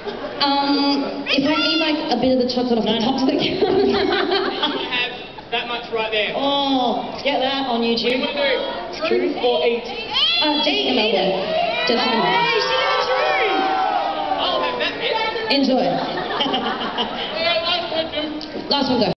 If I eat like a bit of the chocolate off the top stick. You have that much right there. Oh, get that on YouTube. What do you want to do? Truth or eat? Jessica Melbourne. Jessica Melbourne. Hey, she got truth! I'll have that bit. Enjoy. Last question. Last one, go.